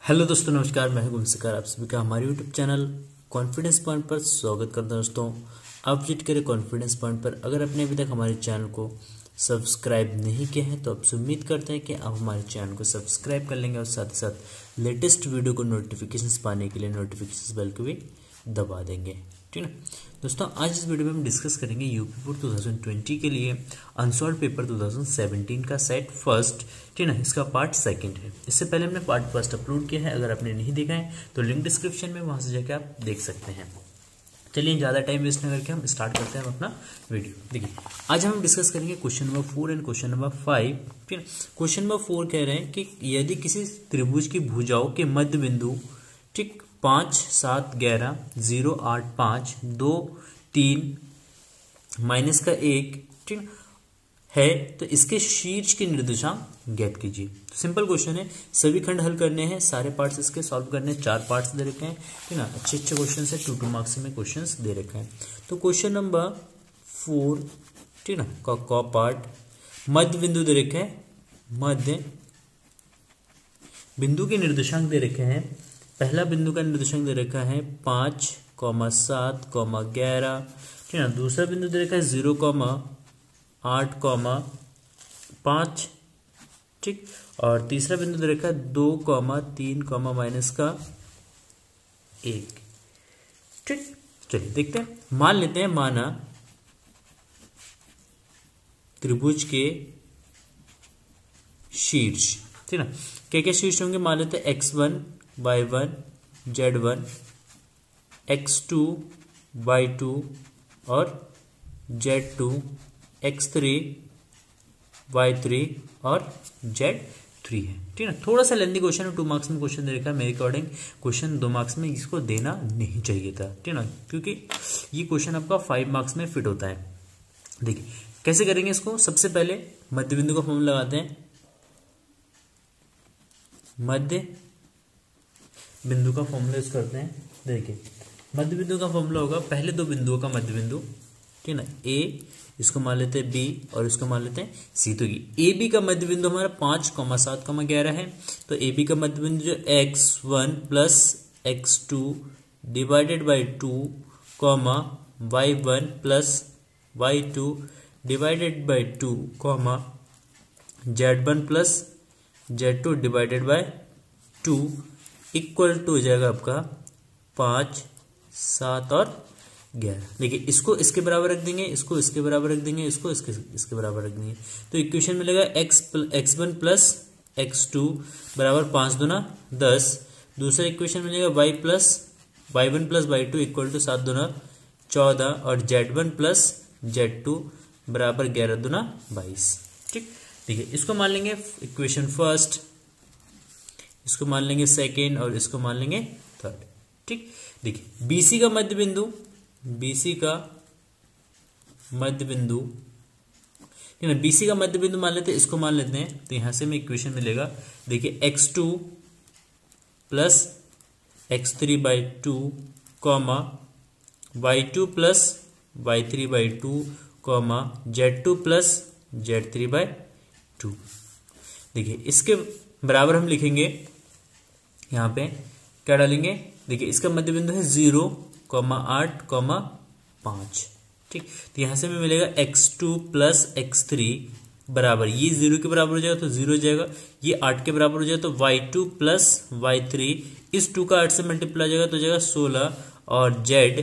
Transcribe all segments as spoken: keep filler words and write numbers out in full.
Hello दोस्तों, नमस्कार। मैं हूं गुमशकर, आप सभी का हमारे यूट्यूब चैनल कॉन्फिडेंस पॉइंट पर स्वागत करता हूं। दोस्तों, आप विजिट करें कॉन्फिडेंस पॉइंट पर। अगर आपने अभी तक हमारे चैनल को सब्सक्राइब नहीं किया है तो आपसे उम्मीद करते हैं कि आप हमारे चैनल को सब्सक्राइब कर लेंगे और साथ ही साथ लेटेस्ट वीडियो को नोटिफिकेशन पाने के लिए नोटिफिकेशन बेल को भी दबा देंगे, ठीक है। दोस्तों, आज इस वीडियो में हम डिस्कस करेंगे यूपी बोर्ड दो हज़ार बीस के लिए अनसॉल्व पेपर दो हज़ार सत्रह का सेट फर्स्ट, ठीक है ना। इसका पार्ट सेकंड है। इससे पहले हमने पार्ट फर्स्ट अपलोड किया है। अगर आपने नहीं देखा है तो लिंक डिस्क्रिप्शन में, वहां से जाकर आप देख सकते हैं। चलिए, ज़्यादा टाइम वेस्ट न करके हम स्टार्ट करते हैं अपना वीडियो। देखिए, आज हम डिस्कस करेंगे question number four and question number five, ठीक है। क्वेश्चन नंबर फोर कह रहे हैं कि यदि किसी त्रिभुज की भुजाओं के मध्य बिंदु, ठीक, पाँच सात ग्यारह जीरो आठ पाँच दो तीन माइनस का एक, ठीक है, तो इसके शीर्ष के निर्देशांक ज्ञात कीजिए। तो सिंपल क्वेश्चन है, सभी खंड हल करने हैं, सारे पार्ट्स इसके सॉल्व करने हैं। चार पार्ट्स दे रखे हैं, ठीक ना। अच्छे अच्छे क्वेश्चन है, टू टू मार्क्स में क्वेश्चन दे रखे हैं। तो क्वेश्चन नंबर फोर, ठीक ना, का क पार्ट, मध्य बिंदु दे रखे हैं, मध्य बिंदु के निर्देशांक दे रखे हैं। पहला बिंदु का निर्देशांक दे रखा है पाँच कॉमा सात कॉमा ग्यारह, ठीक है। दूसरा बिंदु दे रखा है जीरो कॉमा आठ कॉमा पाँच, ठीक। और तीसरा बिंदु दे रखा है दो कॉमा तीन कॉमा माइनस का एक, ठीक। चलिए देखते हैं। मान लेते हैं, माना त्रिभुज के शीर्ष, ठीक ना। क्या क्या शीर्ष होंगे? मान लेते हैं X one Y one Z one, x two Y two और Z two, x three Y three और जेड थ्री है, ठीक है। थोड़ा सा लेंदी क्वेश्चन है, टू मार्क्स में क्वेश्चन दे रखा है। मेरे अकॉर्डिंग क्वेश्चन दो मार्क्स में इसको देना नहीं चाहिए था, ठीक है ना, क्योंकि ये क्वेश्चन आपका फाइव मार्क्स में फिट होता है। देखिए कैसे करेंगे इसको। सबसे पहले मध्य बिंदु का फॉर्मूला लगाते हैं। मध्य बिंदु का फॉर्मूला यूज करते हैं। देखिए, मध्य बिंदु का फॉर्मूला होगा पहले दो बिंदुओं का मध्य बिंदु, ठीक है ना। ए, इसको मान लेते हैं बी और इसको मान लेते हैं सी। तो ए बी का मध्य बिंदु हमारा पाँच कॉमा सात कॉमा ग्यारह है। तो ए बी का मध्य बिंदु जो X one plus X two divided by two comma Y one plus Y two divided by two comma Z one plus Z two divided by two equal to हो जाएगा आपका पाँच सात और ग्यारह। देखिए, इसको इसके बराबर रख देंगे, इसको इसके बराबर रख देंगे, इसको इसके इसके बराबर रख देंगे। तो इक्वेशन मिलेगा X X one plus X two बराबर पाँच दुना दस। दूसरा इक्वेशन मिलेगा Y plus Y one plus Y two equal to सात दुना चौदह और Z one plus Z two बराबर ग्यारह दुना बाईस, ठीक। देखिए, इसको मान लेंगे इक्वेशन फर्स्ट, इसको मान लेंगे सेकेंड और इसको मान लेंगे थर्ड, ठीक। देखिए, बीसी का मध्य बिंदु, बीसी का मध्य बिंदु, ठीक है। बीसी का मध्य बिंदु मान लेते हैं, इसको मान लेते हैं। तो यहां से हमें इक्वेशन मिलेगा। देखिए, X two plus X three by two comma Y two plus Y three by two comma Z two plus Z three by two. देखिए, इसके बराबर हम लिखेंगे, यहाँ पे क्या डालेंगे? देखिए, इसका मध्य बिंदु है जीरो कॉमा आठ कॉमा पाँच, ठीक। तो यहां से हमें मिलेगा X two plus X three बराबर, ये जीरो के बराबर हो जाएगा तो जीरो हो जाएगा, ये आठ के बराबर हो जाएगा तो Y two plus Y three, इस टू का आठ से मल्टीप्लाई हो जाएगा तो हो जाएगा सोलह और Z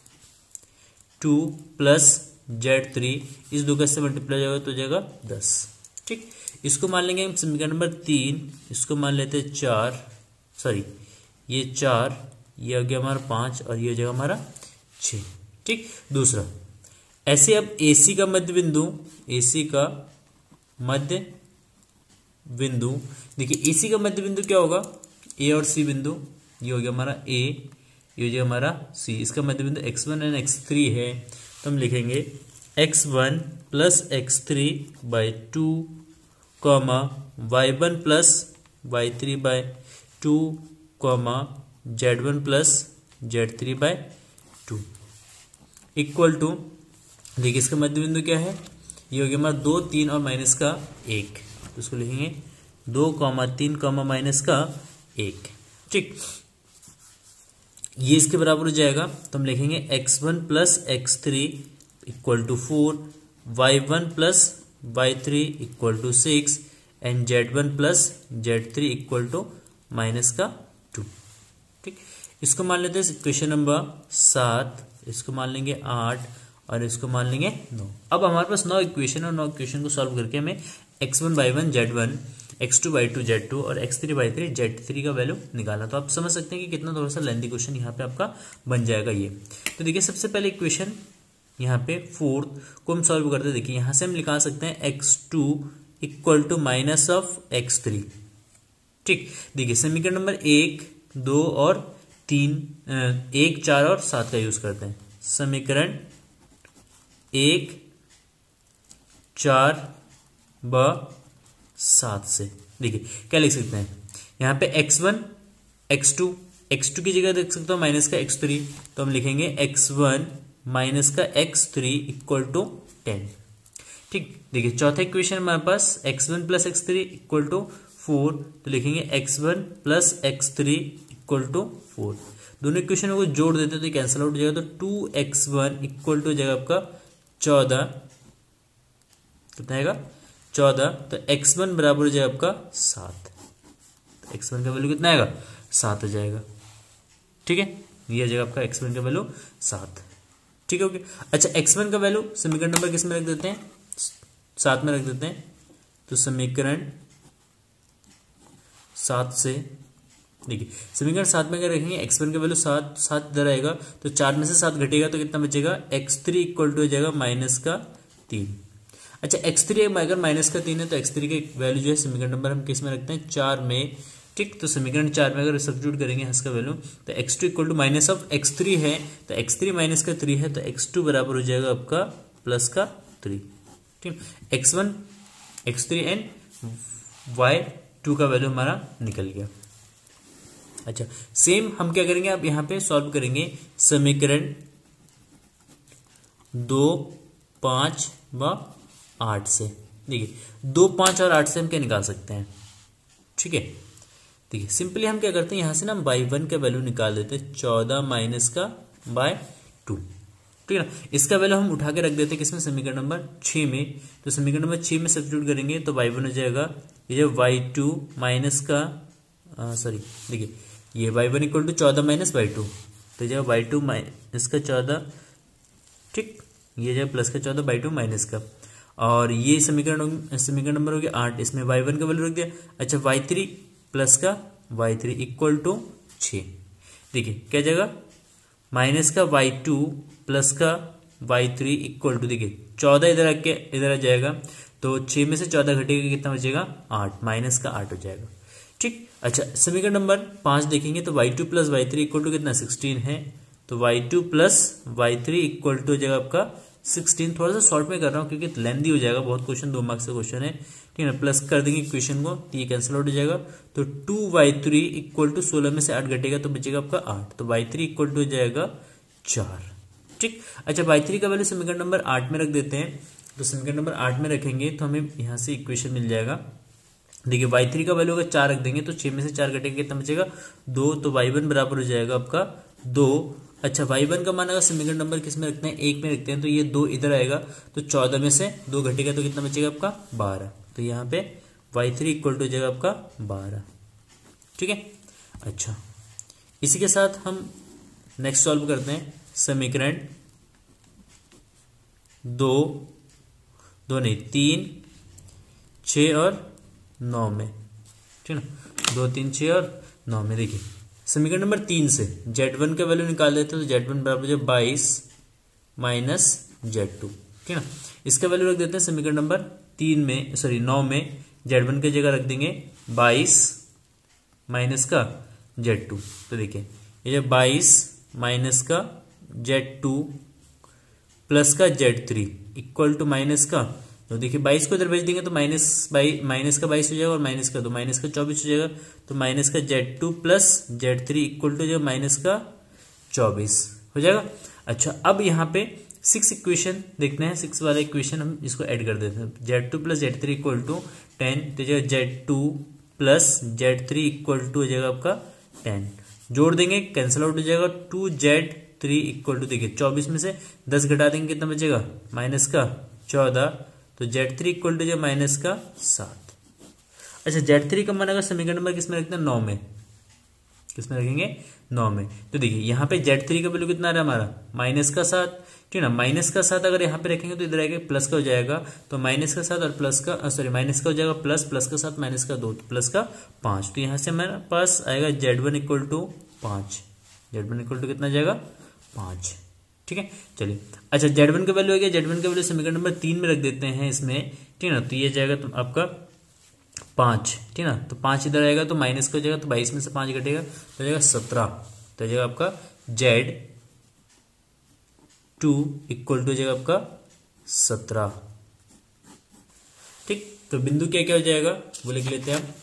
two plus Z three, इस दो का से मल्टीप्लाई हो जाएगा तो हो जाएगा दस, ठीक। इसको मान लेंगे हम समीकरण नंबर तीन, इसको मान लेते हैं चार, सॉरी ये चार, ये हो गया हमारा पाँच और ये हो जाएगा हमारा छः, ठीक। दूसरा, ऐसे अब एसी का मध्य बिंदु, एसी का मध्य बिंदु, देखिए एसी का मध्य बिंदु क्या होगा? ए और सी बिंदु, ये हो गया हमारा ए, ये हो गया हमारा सी। इसका मध्य बिंदु X one and X three है, तो हम लिखेंगे X one plus X three by two comma Y one plus Y three by two comma Z one plus Z three by two equal to, देखिए इसका मध्य बिंदु क्या है? ये हो गया हमारा दो तीन और माइनस का एक, तो इसको लिखेंगे दो कॉमा तीन कॉमा माइनस का एक। ठीक, ये इसके बराबर हो जाएगा तो हम लिखेंगे X one plus X three equal to four, Y one plus Y three equal to six and Z one plus Z three equal to minus का टू। ठीक, इसको मान लेते हैं इक्वेशन नंबर सात, इसको मान लेंगे आठ और इसको मान लेंगे नौ। अब हमारे पास नौ इक्वेशन और नौ इक्वेशन को सॉल्व करके हमें X one Y one Z one, x two Y two Z two और x three Y three Z three का वैल्यू निकाला। तो आप समझ सकते हैं कि कितना थोड़ा सा लेंथी क्वेश्चन यहाँ पे आपका बन जाएगा ये। तो देखिए सबसे पहले इक्वेशन यहाँ पे फोर्थ को हम सॉल्व करते हैं। देखिए यहाँ से हम निकाल सकते हैं X two equal to minus of X three. ठीक, देखिए समीकरण नंबर एक, दो और तीन, एक, चार और सात का यूज करते हैं। समीकरण एक, चार व सात से देखिए क्या लिख सकते हैं यहाँ पे X one, x two, X two की जगह देख सकते हो माइनस का एक्स थ्री, तो हम लिखेंगे एक्स वन माइनस का X three equal to ten. ठीक, देखिए चौथा इक्वेशन हमारे पास X one plus X three equal to four, तो लिखेंगे X one plus X three equal to four. दोनों इक्वेशनों को जोड़ देते तो कैंसिल आउट हो जाएगा, तो two X one equal to हो जाएगा आपका चौदह, कितना आएगा चौदह। तो एक्स वन बराबर हो जाएगा आपका सात, तो एक्स वन का वैल्यू कितना आएगा सात हो जाएगा। ठीक है, ये आ जाएगा आपका एक्स वन का वैल्यू सात। ठीक है, ओके। अच्छा एक्स वन का वैल्यू समीकरण नंबर किस में रख देते हैं, सात में रख देते हैं। तो समीकरण सात से देखिए समीकरण सात में अगर रखेंगे एक्स वन का वैल्यू सात, सात इधर आएगा तो चार में से सात घटेगा तो कितना बचेगा, एक्स थ्री इक्वल टू हो जाएगा माइनस का तीन। अच्छा एक्स थ्री अगर माइनस का तीन है तो एक्स थ्री का वैल्यू जो है समीकरण नंबर हम किस में रखते हैं, चार में। ठीक, तो समीकरण चार में अगर सब्स्टिट्यूट करेंगे इसका वैल्यू तो X two equal to minus of X three है, तो एक्स थ्री माइनस का थ्री है तो एक्स टू बराबर हो जाएगा आपका प्लस का थ्री। ठीक, X one, X three and Y two का वैल्यू हमारा निकल गया। अच्छा सेम हम क्या करेंगे, अब यहाँ पे सॉल्व करेंगे समीकरण दो, पांच व आठ से। देखिए दो, पांच और आठ से हम क्या निकाल सकते हैं। ठीक है, देखिए सिंपली हम क्या करते हैं यहाँ से ना बाई वन का वैल्यू निकाल देते हैं, चौदह माइनस का बाय टू। ठीक है ना, इसका वैल्यू हम उठा के रख देते हैं किसमें, समीकरण नंबर छः में। तो समीकरण नंबर छः में सब्स्टिट्यूट करेंगे तो वाई वन हो जाएगा ये जो वाई टू माइनस का सॉरी देखिए ये वाई वन इक्वल टू चौदह माइनस वाई टू, तो जो वाई टू माइनस का चौदह, ठीक ये जो प्लस का चौदह बाई टू माइनस का, और ये समीकरण समीकरण नंबर हो गया आठ, इसमें वाई वन का वैल्यू रख दिया। अच्छा वाई थ्री प्लस का वाई थ्री इक्वल टू छः। देखिए क्या जाएगा, माइनस का वाई टू प्लस का वाई थ्री इक्वल टू, देखिए चौदह इधर आके इधर आ जाएगा तो छः में से चौदह घटेगा कितना बचेगा, आठ, माइनस का आठ हो जाएगा। ठीक, अच्छा समीकरण नंबर पाँच देखेंगे तो Y two plus Y three equal to कितना सिक्सटीन है, तो Y two plus Y three equal to हो जाएगा आपका सिक्सटीन। थोड़ा सा शॉर्ट में कर रहा हूँ क्योंकि लेंथी हो जाएगा, बहुत क्वेश्चन दो मार्क्स का क्वेश्चन है। ठीक है, प्लस कर देंगे इक्वेशन को तो ये कैंसिल आउट हो जाएगा, तो two Y three equal to सोलह में से आठ घटेगा तो बचेगा आपका आठ, तो वाई थ्री इक्वल टू हो जाएगा चार। ठीक, अच्छा वाई थ्री का वैल्यू समीकरण नंबर आठ में रख देते हैं, तो समीकरण नंबर आठ में रखेंगे तो हमें यहाँ से इक्वेशन मिल जाएगा। देखिए वाई थ्री का वैल्यू अगर चार रख देंगे तो छः में से चार घटेगा कितना बचेगा, दो, तो वाई वन बराबर हो जाएगा आपका दो। अच्छा वाई वन का मान अगर समीकरण नंबर किस में रखते हैं, एक में रखते हैं, तो ये दो इधर आएगा तो चौदह में से दो घटेगा तो कितना बचेगा आपका बारह, तो यहाँ पे वाई थ्री इक्वल टू हो जाएगा आपका बारह। ठीक है, अच्छा इसी के साथ हम नेक्स्ट सॉल्व करते हैं समीकरण दो, दो नहीं तीन, छ और नौ में। ठीक है ना, दो, तीन, छः और नौ में। देखिए समीकरण नंबर तीन से जेड वन का वैल्यू निकाल देते हैं तो जेड वन बराबर हो जाए बाईस माइनस जेड टू। ठीक है ना, इसका वैल्यू रख देते हैं समीकरण नंबर तीन में, सॉरी नौ में, जेड वन की जगह रख देंगे बाईस माइनस का जेड टू। तो देखिए ये जो बाईस माइनस का जेड टू प्लस का Z three equal to minus का, तो देखिए बाईस को इधर भेज देंगे तो माइनस बाई माइनस का बाईस हो जाएगा और माइनस का दो, माइनस का चौबीस हो जाएगा, तो माइनस का Z two plus Z three equal to जो माइनस का चौबीस हो जाएगा। अच्छा अब यहाँ पे सिक्स इक्वेशन देखते हैं, सिक्स वाला इक्वेशन हम इसको ऐड कर देते हैं, Z two plus Z three equal to ten, तो जो Z two plus Z three equal to हो जाएगा आपका टेन, जोड़ देंगे कैंसिल आउट हो जाएगा, two Z three equal to, देखिए चौबीस में से दस घटा देंगे कितना बचेगा, माइनस का चौदह, तो जेड थ्री इक्वल टू जाएगा माइनस का सात। अच्छा जेड थ्री कब बनेगा, समीकरण नंबर किसमें रखते हैं, नौ में, किसमें रखेंगे, नौ में। तो देखिए यहाँ पे जेड थ्री का वैल्यू कितना आ रहा है हमारा, माइनस का सात, ठीक है ना, माइनस का सात अगर यहाँ पे रखेंगे तो इधर आएगा प्लस का हो जाएगा, तो माइनस का सात और प्लस का, सॉरी माइनस का हो जाएगा प्लस, प्लस का सात माइनस का दो, तो प्लस का पाँच, तो यहाँ से हमारे पास आएगा जेड वन इक्वल टू पाँच, जेड वन इक्वल टू कितना जाएगा, पाँच, ठीक है। चलिए अच्छा जेड वन का वैल्यू आ गया, जेड वन का वैल्यू समीकरण नंबर तीन में रख देते हैं इसमें, ठीक है ना, तो ये जाएगा तो आपका पाँच, ठीक है ना, तो पाँच इधर आएगा तो माइनस का हो जाएगा, तो बाईस में से पाँच घटेगा तो जाएगा सत्रह, तो जाएगा आपका जेड टू इक्वल टू जाएगा आपका सत्रह, ठीक। तो बिंदु क्या क्या हो जाएगा वो लिख लेते हैं हम,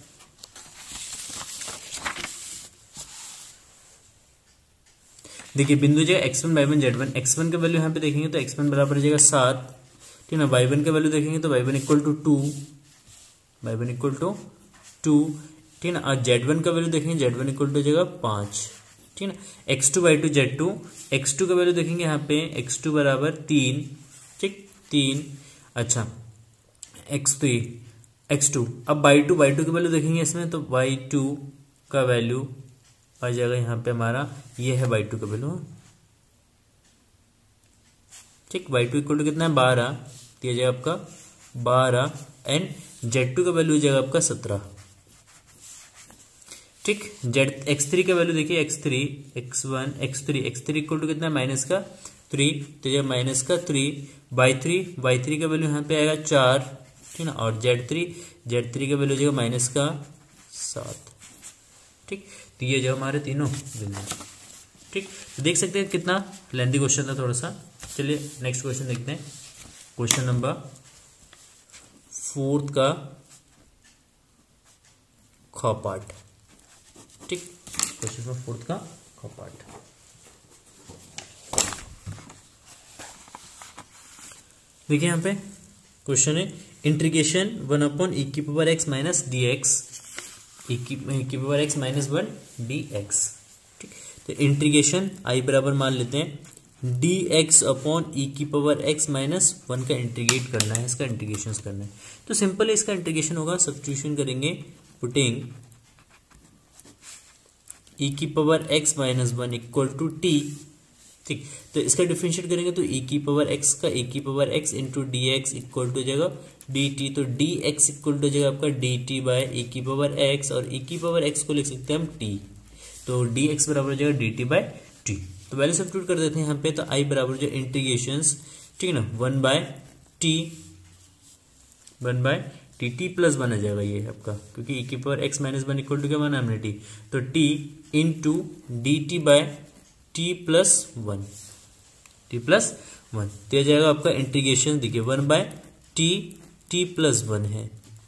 देखिए बिंदु जो X one Y one Z one, x one का वैल्यू यहाँ पे देखेंगे तो एक्स वन बराबर हो जाएगा सात, ठीक है ना, वाई वन का वैल्यू देखेंगे तो Y one equal to two, Y one equal to two, ठीक है ना, और जेड वन का वैल्यू देखेंगे जेड वन इक्वल टू हो जाएगा पाँच, ठीक है ना, X two Y two Z two, X two का वैल्यू देखेंगे यहाँ पे एक्स टू बराबर तीन, ठीक तीन, अच्छा एक्स थ्री एक्स टू, अब वाई टू वाई टू का वैल्यू देखेंगे इसमें तो वाई टू का वैल्यू आ जाएगा यहाँ पे हमारा, ये है वाई टू का वैल्यू, ठीक, वाई टू इक्वल टू कितना है बारह, तो ये जाएगा आपका बारह, एंड जेड टू का वैल्यू हो जाएगा आपका सत्रह, ठीक। जेड एक्स थ्री का वैल्यू देखिए X three X one X three X three equal to कितना है माइनस का थ्री, तो ये माइनस का three, Y three Y three का वैल्यू यहाँ पे आएगा चार, ठीक ना, और जेड थ्री जेड थ्री का वैल्यू हो जाएगा माइनस का सात, ठीक। तो ये जो हमारे तीनों बिंदु, ठीक, तो देख सकते हैं कितना लेंथी क्वेश्चन था थोड़ा सा। चलिए नेक्स्ट क्वेश्चन देखते हैं, क्वेश्चन नंबर फोर्थ का ख पार्ट, ठीक, क्वेश्चन नंबर फोर्थ का ख पार्ट। देखिए यहाँ पे क्वेश्चन है इंटीग्रेशन वन अपॉन ई की power x minus D X, E की power x minus one D x, ठीक। तो इंटीग्रेशन आई बराबर मान लेते हैं डी एक्स अपॉन ई की पावर एक्स माइनस वन का इंटीग्रेट करना है, इसका इंटीग्रेशन करना है। तो सिंपल इसका इंटीग्रेशन होगा, सब्स्टिट्यूशन करेंगे, पुटिंग ई की power x minus one equal to t, ठीक। तो इसका डिफरेंशिएट करेंगे तो ई की पावर एक्स का ई की power x into d x equal to हो जाएगा डी टी, तो डी एक्स इक्वल टू हो जाएगा आपका डी टी बाय ई की पावर एक्स, और ई की पावर एक्स को लिख सकते हैं हम टी, तो डी एक्स बराबर हो जाएगा डी टी बाय टी। तो वैल्यू सब्स्टिट्यूट कर देते हैं यहाँ पे, तो आई बराबर जो इंटीग्रेशन, ठीक है ना, one by t one by t t plus one आ जाएगा ये आपका, क्योंकि ई की power x minus one equal to क्या बना हमने टी, तो t into d t by t plus one, t plus one, तो यह जाएगा आपका इंटीग्रेशन, देखिए one by t t plus one है,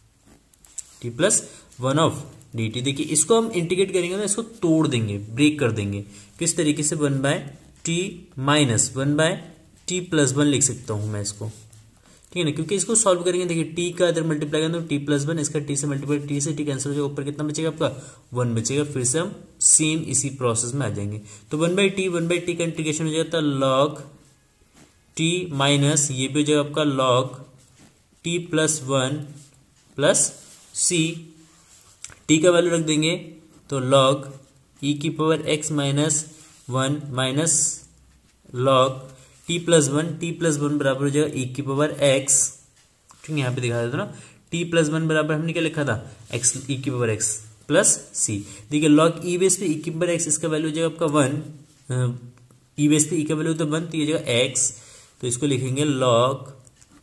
t plus one of d t. देखिए इसको हम इंटीग्रेट करेंगे ना, इसको तोड़ देंगे, ब्रेक कर देंगे, किस तरीके से, one by t minus one by t plus one लिख सकता हूं मैं इसको, ठीक है ना, क्योंकि इसको सॉल्व करेंगे, देखिए टी का इधर मल्टीप्लाई करेंगे तो टी प्लस वन, इसका टी से मल्टीप्लाई, टी से टी कैंसिल हो जाएगा, ऊपर कितना बचेगा आपका वन बचेगा, फिर से हम सेम इसी प्रोसेस में आ जाएंगे। तो one by t one by t का इंटीग्रेशन हो जाता है लॉग टी माइनस, ये भी हो जाएगा आपका log t plus one plus c, t का वैल्यू रख देंगे तो लॉग ई की power x minus one minus log t plus one, t plus one बराबर हो जाएगा ई की पावर एक्स, ठीक है, यहाँ पे दिखा देता ना, टी प्लस वन बराबर हमने क्या लिखा था, एक्स ई की पावर एक्स प्लस सी। देखिए लॉग ई बेस पे ई की पावर एक्स, इसका वैल्यू हो जाएगा आपका वन, ई बेस पे ई का वैल्यू तो वन, तो ये जाएगा एक्स, तो इसको लिखेंगे लॉग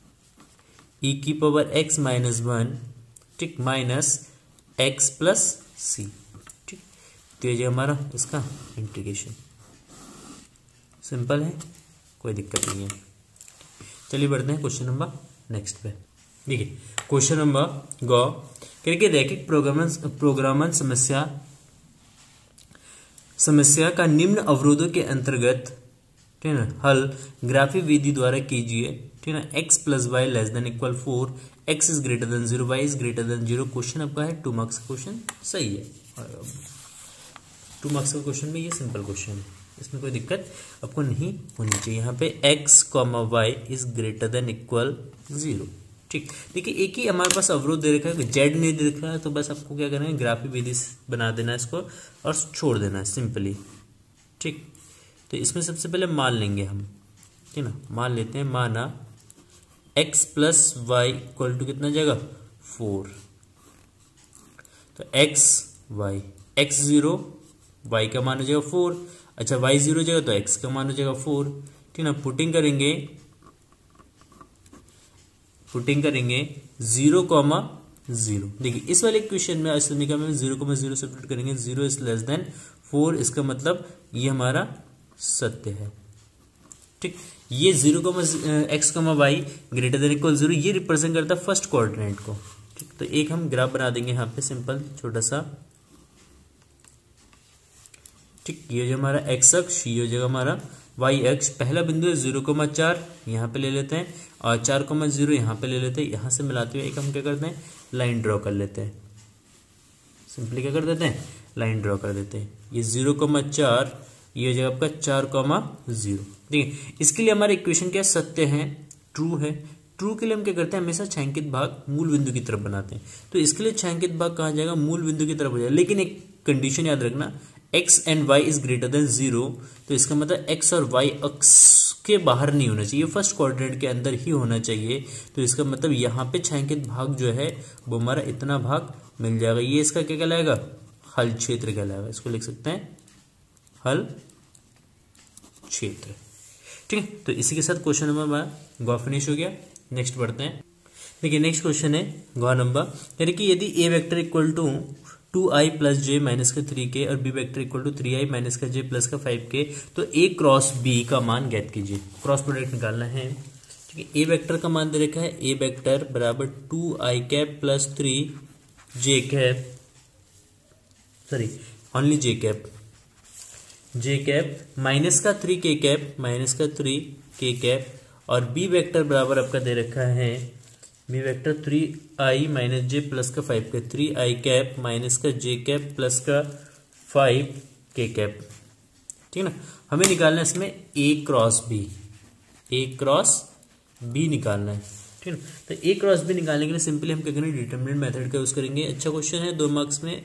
ई की पावर एक्स माइनस वन, ठीक, माइनस एक्स प्लस सी, ठीक। तो ये जो हमारा इसका इंटीग्रेशन सिंपल है, कोई दिक्कत नहीं है। चलिए बढ़ते हैं क्वेश्चन नंबर नेक्स्ट पे। देखिए क्वेश्चन नंबर गौ करके रैखिक प्रोग्रामन प्रोग्रामन समस्या समस्या का निम्न अवरोधों के अंतर्गत, ठीक है ना, हल ग्राफी विधि द्वारा कीजिए, ठीक है ना, x plus y less than equal four, x is greater than zero, y is greater than zero. Question आपका है टू मार्क्स का क्वेश्चन, सही है। टू मार्क्स का क्वेश्चन में ये सिंपल क्वेश्चन है, इसमें कोई दिक्कत आपको नहीं होनी चाहिए। यहाँ पे x comma y is greater than equal zero. ठीक, देखिए एक ही हमारे पास अवरोध दे रखा है, जेड नहीं दे रखा है, तो बस आपको क्या करना है, ग्राफी विधि बना देना है इसको और छोड़ देना है सिंपली। ठीक, तो इसमें सबसे पहले मान लेंगे हम, ठीक ना, मान लेते हैं, माना x plus y equal to कितना जाएगा, फोर। तो x y, x zero, y का मान हो जाएगा फोर। अच्छा y जीरो जाएगा तो x का मान हो जाएगा फोर। ठीक ना, पुटिंग करेंगे पुटिंग करेंगे जीरो कॉमा जीरो। देखिए इस वाले क्वेश्चन में समीकरण में जीरो कॉमा जीरो सब्स्टिट्यूट करेंगे, zero is less than four, इसका मतलब ये हमारा सत्य है। ठीक, ये zero comma x comma y greater than equal zero, ये रिप्रेजेंट करता है फर्स्ट कोऑर्डिनेट को। ठीक, तो एक हम ग्राफ बना देंगे यहाँ पे सिंपल छोटा सा। ठीक, ये जो हमारा एक्स अक्ष, ये हो जाएगा हमारा वाई अक्ष। पहला बिंदु है जीरो कोमा चार, यहाँ पे ले लेते हैं, और चार कोमा जीरो यहाँ पे ले लेते हैं। यहाँ से मिलाते हुए एक हम क्या करते हैं, लाइन ड्रॉ कर लेते हैं। सिंपली क्या कर देते हैं, लाइन ड्रॉ कर देते हैं। ये जीरो कोमा चार, ये हो जाएगा आपका चार कोमा जीरो। देखिए इसके लिए हमारा इक्वेशन क्या सत्य है, ट्रू है। ट्रू के लिए हम क्या करते हैं, हमेशा छायांकित भाग मूल बिंदु की तरफ बनाते हैं। तो इसके लिए छायांकित भाग कहाँ जाएगा, मूल बिंदु की तरफ हो जाएगा। लेकिन एक कंडीशन याद रखना, x and y is greater than zero, तो इसका मतलब x और y अक्ष के बाहर नहीं होना चाहिए, फर्स्ट क्वाड्रेंट के अंदर ही होना चाहिए। तो इसका मतलब यहाँ पे छायांकित भाग जो है वो हमारा इतना भाग मिल जाएगा। ये इसका क्या कहलाएगा, हल क्षेत्र कहलाएगा। इसको लिख सकते हैं हल क्षेत्र। ठीक है, तो इसी के साथ क्वेश्चन नंबर हमारा गौ फिनिश हो गया। नेक्स्ट बढ़ते हैं। देखिए नेक्स्ट क्वेश्चन है गौ नंबर, यानी कि यदि a vector equal to two i plus j minus का थ्री के और b vector equal to three i minus का जे प्लस का फाइव के, तो ए क्रॉस बी का मान ज्ञात कीजिए। क्रॉस प्रोडक्ट निकालना है। ठीक है, ए वेक्टर का मान दे रखा है, ए वेक्टर बराबर two i cap plus three j cap, sorry only j cap, j cap minus का थ्री के कैप, माइनस का थ्री के कैप, और बी वेक्टर बराबर आपका दे रखा है, b vector three i minus j plus का five k, three i cap minus का जे कैप प्लस का फाइव के कैप। ठीक है ना, हमें निकालना है इसमें a cross B, A cross b निकालना है। ठीक है ना, तो ए क्रॉस बी निकालने के लिए सिंपली हम क्या करेंगे, डिटरमिनेंट मेथड का यूज करेंगे। अच्छा क्वेश्चन है, दो मार्क्स में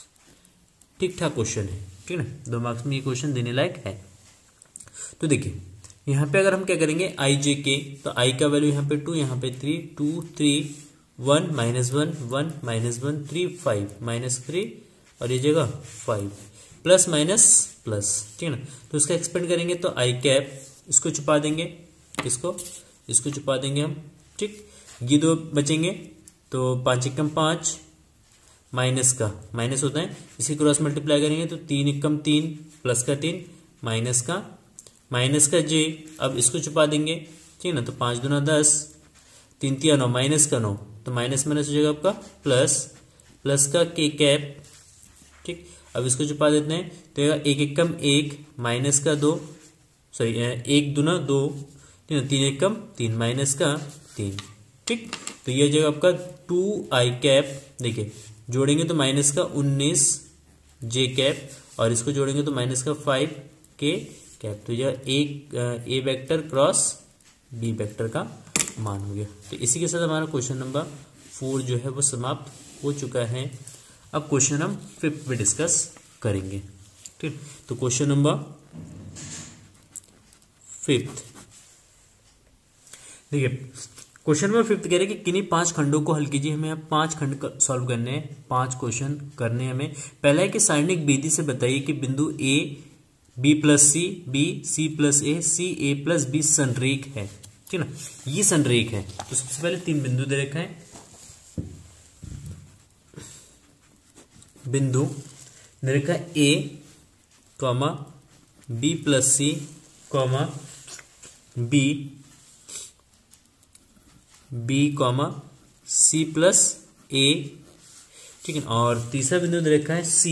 ठीक ठाक क्वेश्चन है। ठीक है ना, दो मार्क्स में ये क्वेश्चन देने लायक है। तो देखिए यहाँ पे अगर हम क्या करेंगे, आई जे के, तो आई का वैल्यू यहाँ पे टू, यहाँ पे three, two three one minus one, one minus one, three five minus three, और ये जगह फाइव, प्लस माइनस प्लस। ठीक है ना, तो इसका एक्सपेंड करेंगे तो आई कैप, इसको छुपा देंगे, किसको, इसको छुपा देंगे हम। ठीक, ये दो बचेंगे, तो पाँच एकम पाँच, माइनस का माइनस होता है, इसी क्रॉस मल्टीप्लाई करेंगे तो तीन एकम तीन, प्लस का तीन, माइनस का माइनस का जे, अब इसको छुपा देंगे। ठीक है ना, तो पाँच दूना दस, तीन तिया नौ, माइनस का नौ, तो माइनस माइनस हो जाएगा आपका प्लस, प्लस का के कैप। ठीक, अब इसको छुपा देते हैं तो एक एक कम एक, माइनस का दो, सॉरी एक दूना दो, ठीक है, तीन एक कम तीन, माइनस का तीन। ठीक, तो ये हो जाएगा आपका टू आई कैप। देखिए जोड़ेंगे तो माइनस का उन्नीस जे कैप, और इसको जोड़ेंगे तो माइनस का फाइव के कैप। तो यह एक a vector cross b vector का मान हो गया। तो इसी के साथ हमारा क्वेश्चन नंबर फोर जो है वो समाप्त हो चुका है। अब क्वेश्चन हम फिफ्थ में डिस्कस करेंगे। ठीक, तो क्वेश्चन नंबर फिफ्थ, देखिए क्वेश्चन नंबर फिफ्थ कह रहे हैं कि किन्हीं पांच खंडों को हल कीजिए। हमें यहाँ पांच खंड सॉल्व करने हैं, पांच क्वेश्चन करने हैं हमें। पहला है कि सारणिक विधि से बताइए कि बिंदु a b plus c, b c plus a, c a plus b संरेख है। ठीक ना, ये संरेख है। तो सबसे पहले तीन बिंदु दे रखा है, बिंदु दे रखा है a comma b plus c comma b, b comma c plus a. ठीक है, और तीसरा बिंदु दे रखा है सी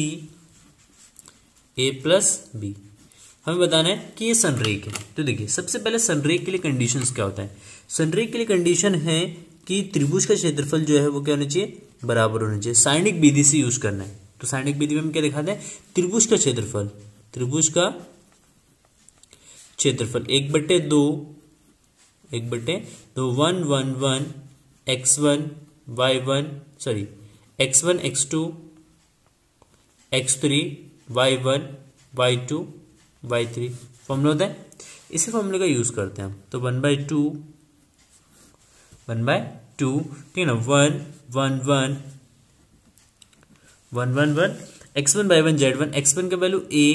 ए प्लस बी। हमें बताना है कि ये संरेख है। तो देखिए सबसे पहले संरेख के लिए कंडीशंस क्या होता है। संरेख के लिए कंडीशन है कि त्रिभुज का क्षेत्रफल जो है वो क्या होना चाहिए, बराबर होना चाहिए। सारणिक विधि से यूज करना है। तो सारणिक विधि में हम क्या दिखाते हैं, त्रिभुज का क्षेत्रफल, त्रिभुज का क्षेत्रफल एक बटे दो, एक बटे दो, one one one x one Y one sorry x one x two x three y one y two Y three formula होता है। इसी फॉर्मूले का यूज करते हैं हम, तो one by two one by two, ठीक है ना, one one one one one one x one by one Z one, x one का वैल्यू ए,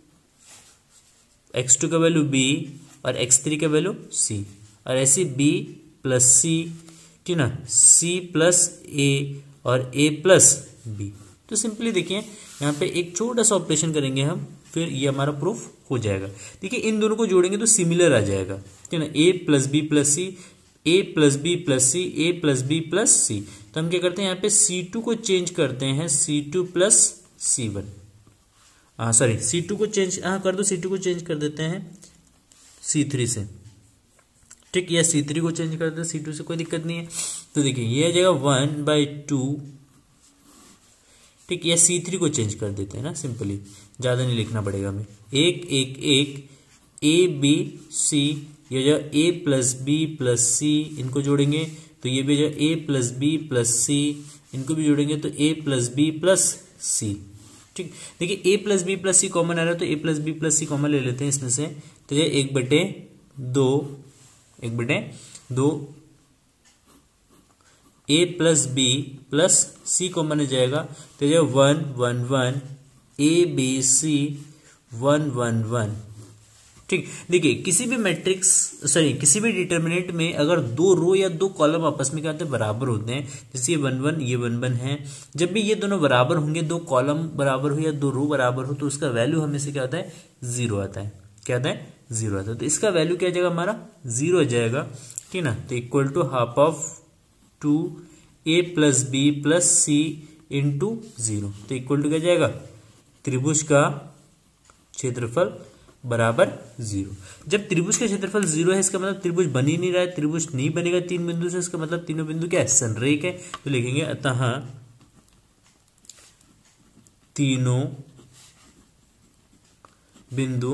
एक्स टू का वैल्यू बी और एक्स थ्री का वैल्यू सी, और ऐसे बी प्लस सी, ठीक ना, सी प्लस ए और ए प्लस बी। तो सिंपली देखिए यहाँ पे एक छोटा सा ऑपरेशन करेंगे हम, फिर ये हमारा प्रूफ हो जाएगा। देखिए इन दोनों को जोड़ेंगे तो सिमिलर आ जाएगा, ठीक है ना, a plus b plus c, a plus b plus c, a plus b plus c. तो हम क्या करते हैं यहाँ पे सी टू को चेंज करते हैं c two plus c one, हाँ सॉरी सी टू को चेंज हाँ कर दो, सी टू को चेंज कर देते हैं सी थ्री से, ठीक, या सी थ्री को चेंज कर देते हैं सी टू से, कोई दिक्कत नहीं है। तो देखिए ये आ जाएगा वन बाई टू, ठीक, या सी थ्री को चेंज कर देते हैं ना, सिंपली ज़्यादा नहीं लिखना पड़ेगा हमें, एक एक एक ए बी सी, ये जो a plus b plus c, इनको जोड़ेंगे तो ये भी जो a plus b plus c, इनको भी जोड़ेंगे तो a plus b plus c, ठीक। देखिए a plus b plus c common आ रहा है तो a plus b plus c common ले लेते हैं इसमें से, तो ये एक बटे दो, एक बटे दो, a plus b plus c common हो जाएगा तो ये one one one a b c one one one, ठीक। देखिए किसी भी मैट्रिक्स सॉरी किसी भी डिटर्मिनेंट में अगर दो रो या दो कॉलम आपस में क्या होते हैं, बराबर होते हैं, जैसे ये वन वन ये वन वन है, जब भी ये दोनों बराबर होंगे, दो कॉलम बराबर हो या दो रो बराबर हो, तो उसका वैल्यू हमेशा क्या होता है, जीरो आता है, क्या आता है, जीरो आता है। तो इसका वैल्यू क्या आ जाएगा हमारा, जीरो आ जाएगा, ठीक ना। तो equal to half of two a plus b plus c into zero, तो इक्वल टू क्या जाएगा, त्रिभुज का क्षेत्रफल बराबर जीरो। जब त्रिभुज का क्षेत्रफल जीरो है इसका मतलब त्रिभुज बन ही नहीं रहा है, त्रिभुज नहीं बनेगा तीन बिंदु से, इसका मतलब तीनों बिंदु क्या है, संरेख है। तो लिखेंगे अतः तीनों बिंदु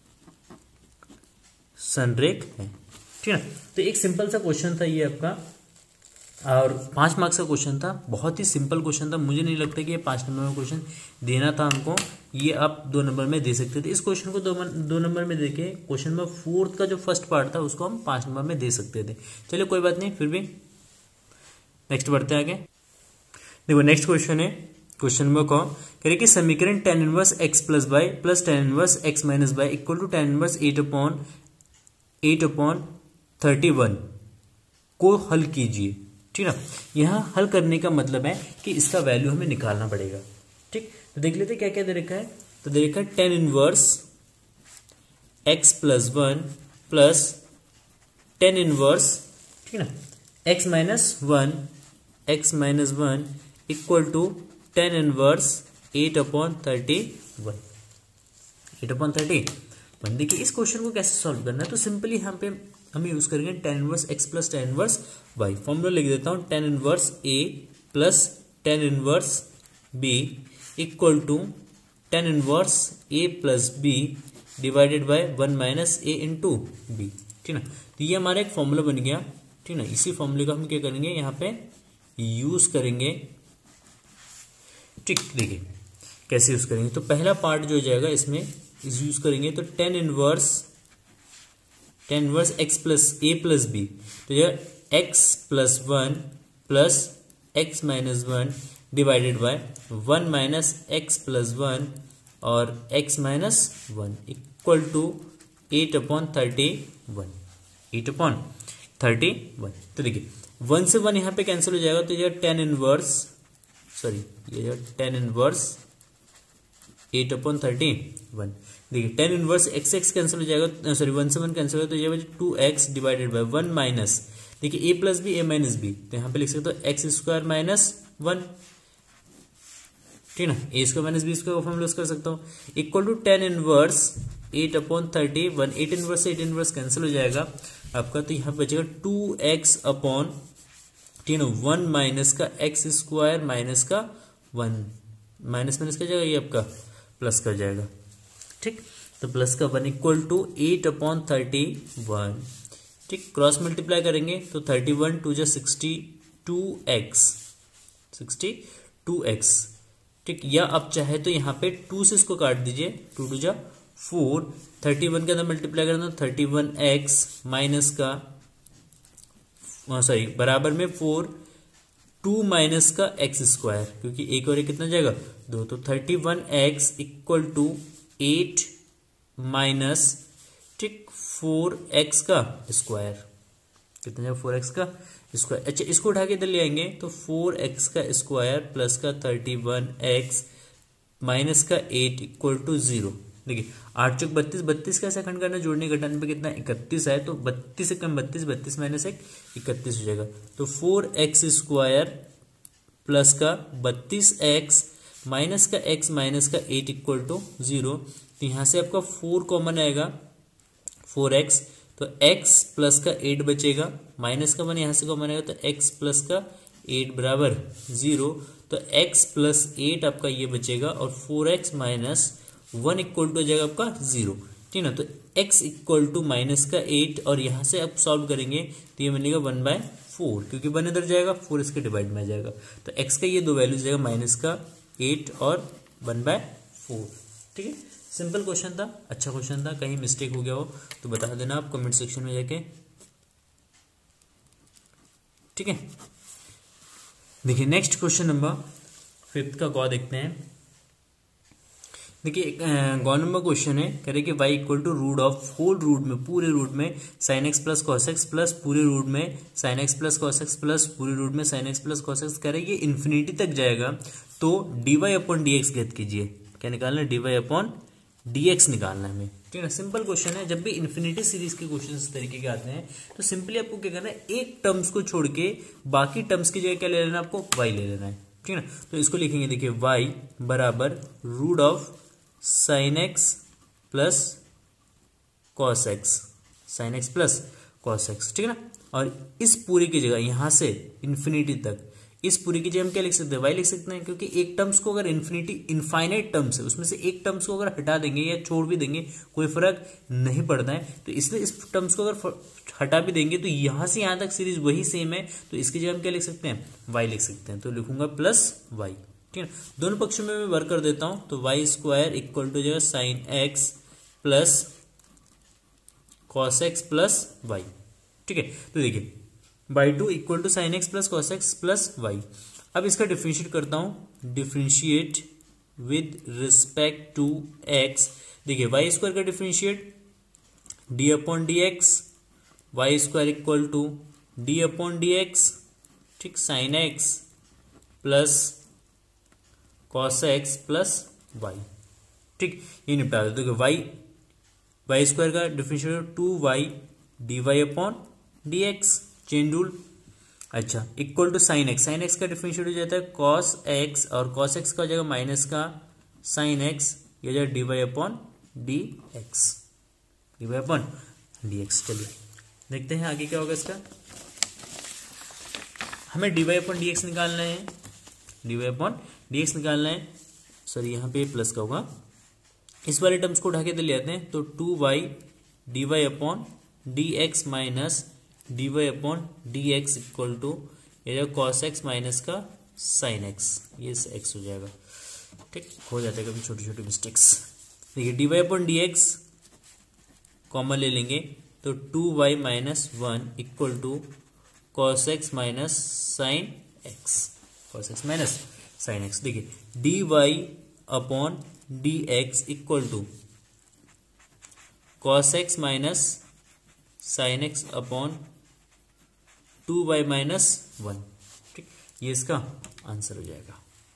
संरेख है, ठीक है। तो एक सिंपल सा क्वेश्चन था ये आपका, और पाँच मार्क्स का क्वेश्चन था, बहुत ही सिंपल क्वेश्चन था। मुझे नहीं लगता कि ये पाँच नंबर में क्वेश्चन देना था हमको, ये आप दो नंबर में दे सकते थे। इस क्वेश्चन को दो दो नंबर में देके क्वेश्चन में फोर्थ का जो फर्स्ट पार्ट था उसको हम पाँच नंबर में दे सकते थे। चलिए कोई बात नहीं, फिर भी नेक्स्ट बढ़ते हैं आगे। देखो नेक्स्ट क्वेश्चन है, क्वेश्चन नंबर को कह रहे कि समीकरण tan inverse x plus by plus tan inverse x minus by equal to tan inverse eight upon eight upon thirty one को हल कीजिए, ठीक ना। यहाँ हल करने का मतलब है कि इसका वैल्यू हमें निकालना पड़ेगा, ठीक। तो देख लेते क्या क्या दे रखा है, तो दे रखा है tan inverse x plus one plus tan inverse, ठीक ना, x minus one x minus one equal to tan inverse eight upon thirty one eight upon thirty one. देखिए इस क्वेश्चन को कैसे सॉल्व करना है, तो सिंपली यहाँ पे हम यूज करेंगे tan inverse x plus tan inverse y. Formula लिख देता हूँ, tan inverse a plus tan inverse b equal to tan inverse a plus b divided by one minus a into b, ठीक ना। तो ये हमारा एक फॉर्मूला बन गया, ठीक ना। इसी फॉर्मूले का हम क्या करेंगे यहाँ पे यूज करेंगे, ठीक। देखिए कैसे यूज करेंगे, तो पहला पार्ट जो हो जाएगा इसमें इस यूज करेंगे तो tan inverse tan inverse x plus a plus b, तो यह x plus one plus x minus one divided by one minus x plus one और x minus one equal to eight upon thirty one eight upon thirty one. तो देखिए one से one यहाँ पे cancel हो जाएगा, तो यह टेन इनवर्स सॉरी ये tan inverse eight upon thirty one. देखिए tan inverse x x cancel हो जाएगा, सॉरी वन से वन कैंसिल हो तो ये two x divided by one minus, देखिए a plus b a minus b, तो यहाँ पे लिख सकते हो एक्स स्क्वायर माइनस वन, ठीक ना। A square minus b square को फॉर्मूला यूज कर सकता हूँ, equal to tan inverse eight upon thirty one. Eight inverse से एट इनवर्स कैंसिल हो जाएगा आपका, तो यहाँ पे बचेगा टू एक्स अपॉन, ठीक है, वन माइनस का एक्स स्क्वायर माइनस का वन, माइनस माइनस कर जाएगा, ये आपका प्लस कर जाएगा। ठीक, तो प्लस का one equal to eight upon thirty one. ठीक, क्रॉस मल्टीप्लाई करेंगे तो थर्टी वन टू जा sixty two x, sixty two x. ठीक, या आप चाहे तो यहाँ पे टू से इसको काट दीजिए, टू टू जा फोर, थर्टी वन के अंदर मल्टीप्लाई करना तो थर्टी वन एक्स माइनस का सॉरी बराबर में फोर, टू माइनस का एक्स स्क्वायर, क्योंकि एक और एक कितना जाएगा दो, तो thirty one x equal to eight minus ठीक फोर एक्स का स्क्वायर, कितना जाएगा फोर एक्स का स्क्वायर। अच्छा, इसको उठा के इधर ले आएंगे तो फोर एक्स का स्क्वायर प्लस का थर्टी वन एक्स माइनस का एट इक्वल टू जीरो। देखिए आठ चौक बत्तीस, बत्तीस का ऐसा खंड करना जोड़ने घटाने पे कितना इकतीस है, तो बत्तीस से कम बत्तीस, बत्तीस माइनस एक इकतीस हो जाएगा। तो फोर एक्स स्क्वायर प्लस का बत्तीस एक्स माइनस का एक्स माइनस का एट इक्वल टू जीरो। तो यहाँ से आपका फोर कॉमन आएगा, फोर एक्स, तो x प्लस का एट बचेगा, माइनस का वन यहाँ से कॉमन आएगा तो x प्लस का एट बराबर जीरो। तो x प्लस एट आपका ये बचेगा और four x minus one equal to हो जाएगा आपका जीरो। ठीक ना, तो x इक्वल टू माइनस का एट और यहाँ से आप सॉल्व करेंगे तो ये बनेगा वन बाय फोर, क्योंकि वन इधर जाएगा, फोर इसके डिवाइड में आ जाएगा। तो x का ये दो वैल्यू जाएगा माइनस का एट और वन बाय फोर। ठीक है, सिंपल क्वेश्चन था, अच्छा क्वेश्चन था, कहीं मिस्टेक हो गया हो तो बता देना आप कमेंट सेक्शन में जाके। ठीक है, देखिए नेक्स्ट क्वेश्चन नंबर फिफ्थ का गौ देखते हैं। देखिए गौ नंबर क्वेश्चन है, कह रहे कि y equal to root of whole root में, पूरे रूट में sine x plus cos x plus पूरे रूट में sine x plus cos x plus पूरे रूट में sine x plus cos x. कह रहे ये इन्फिनिटी तक जाएगा तो d y upon d x ज्ञात कीजिए। क्या निकालना है, d y upon d x निकालना है हमें। ठीक है ना, सिंपल क्वेश्चन है। जब भी इन्फिनिटी सीरीज के क्वेश्चन इस तरीके के आते हैं तो सिंपली आपको क्या करना है, एक टर्म्स को छोड़ के बाकी टर्म्स की जगह क्या ले लेना है, आपको y ले लेना है। ठीक है ना, तो इसको लिखेंगे, देखिए y बराबर root of sine x plus cos x, sine x plus cos x. ठीक है ना, और इस पूरी की जगह यहां से इन्फिनिटी तक, इस पूरी की जगह हम क्या लिख सकते हैं, y लिख सकते हैं, क्योंकि एक टर्म्स को अगर इन्फिनिटी इनफाइनाइट टर्म्स है उसमें से एक टर्म्स को अगर हटा देंगे या छोड़ भी देंगे कोई फर्क नहीं पड़ता है। तो इसलिए इस टर्म्स को अगर हटा भी देंगे तो यहां से यहां तक सीरीज वही सेम है, तो इसकी जगह हम क्या लिख सकते हैं, y लिख सकते हैं। तो लिखूंगा प्लस y। ठीक है, दोनों पक्षों में मैं वर्क कर देता हूं, तो वाई स्क्वायर इक्वल टू जाएगा sine x plus cos x plus y. ठीक है, तो देखिए by two equal to sine x plus cos x plus y. अब इसका डिफ्रेंशिएट करता हूं, differentiate with respect to x. देखिए वाई स्क्वायर का differentiate d upon d x, y square equal to d upon d x, ठीक, sine x plus cos x plus y. ठीक, ये निपटा दो। देखो वाई वाई स्क्वायर का differentiate two y d y upon d x, chain rule. अच्छा, equal to sine x, sine x का differentiate हो जाता है कॉस एक्स और कॉस एक्स का हो जाएगा माइनस का साइन एक्स, ये जाएगा d y upon d x, d y upon d x. चलिए देखते हैं आगे क्या होगा इसका। हमें d y upon d x निकालना है, d y upon d x निकालना है। सॉरी यहाँ पे प्लस का होगा, इस वाले टर्म्स को उठा के ले आते हैं, तो two y d y upon d x minus d y upon d x equal to ये जाएगा कॉस एक्स माइनस का साइन एक्स, ये एक्स हो जाएगा। ठीक, हो जाता है कभी छोटी छोटी मिस्टेक्स। देखिए d y upon d x common ले लेंगे तो two y minus one equal to cos x minus sine x, cos x minus sine x. देखिए d y upon d x equal to cos x minus sine x upon two y minus one. ठीक, ये इसका answer हो जाएगा,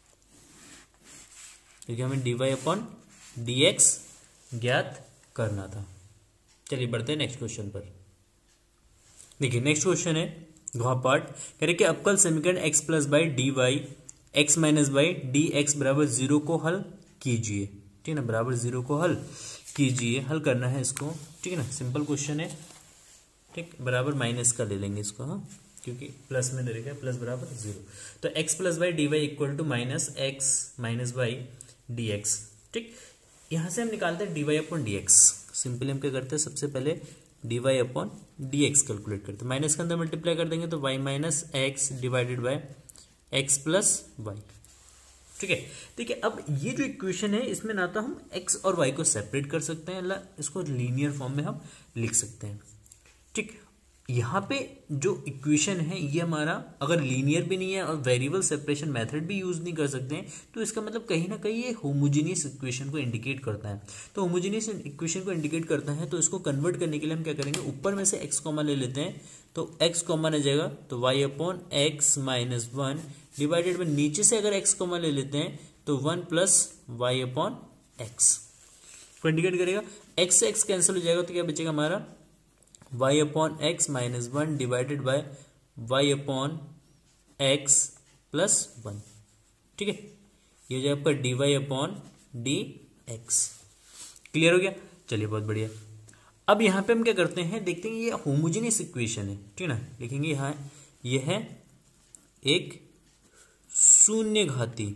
क्योंकि हमें d y upon d x ज्ञात करना था। चलिए बढ़ते हैं नेक्स्ट क्वेश्चन पर। देखिए नेक्स्ट क्वेश्चन है घ पार्ट, कह रहे कि अवकल समीकरण x plus by d y x minus by d x बराबर जीरो को हल कीजिए। ठीक है ना, बराबर जीरो को हल कीजिए, हल करना है इसको। ठीक है ना, सिंपल क्वेश्चन है। ठीक, बराबर माइनस का ले लेंगे इसको। हाँ, क्योंकि प्लस में दे रखा है, प्लस बराबर जीरो। तो x plus y d y equal to minus x minus y d x. ठीक, यहां से हम निकालते हैं d y upon d x. Simply हम क्या करते हैं, सबसे पहले d y upon d x calculate करते हैं। माइनस के अंदर मल्टीप्लाई कर देंगे तो y minus x divided by x plus y. ठीक है, देखिए अब ये जो इक्वेशन है इसमें ना तो हम x और y को सेपरेट कर सकते हैं, ना इसको लीनियर फॉर्म में हम लिख सकते हैं। ठीक, यहाँ पे जो इक्वेशन है ये हमारा अगर लीनियर भी नहीं है और वेरिएबल सेपरेशन मेथड भी यूज नहीं कर सकते हैं, तो इसका मतलब कहीं ना कहीं ये होमोजेनियस इक्वेशन को इंडिकेट करता है। तो होमोजेनियस इक्वेशन को इंडिकेट करता है तो इसको कन्वर्ट करने के लिए हम क्या करेंगे, ऊपर में से एक्स कॉमन ले लेते हैं, तो एक्स कॉमन आ जाएगा तो y upon x minus one divided by नीचे से अगर एक्स कॉमन ले लेते हैं तो one plus y upon x को इंडिकेट करेगा। एक्स से एक्स कैंसिल हो जाएगा तो क्या बचेगा हमारा y upon x minus one divided by y upon x plus one. ठीक है, ये हो जाए आपका d y upon d x. Clear हो गया, चलिए बहुत बढ़िया। अब यहां पे हम क्या करते हैं, देखते हैं ये होमोजेनियस इक्वेशन है, ठीक है ना। लिखेंगे यहां ये है एक शून्य घाती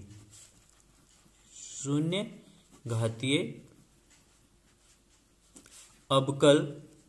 शून्य घातीय अवकल